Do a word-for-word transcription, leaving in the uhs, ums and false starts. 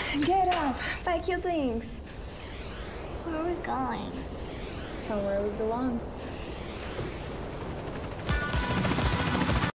Get up. Pack your things. Where are we going? Somewhere we belong.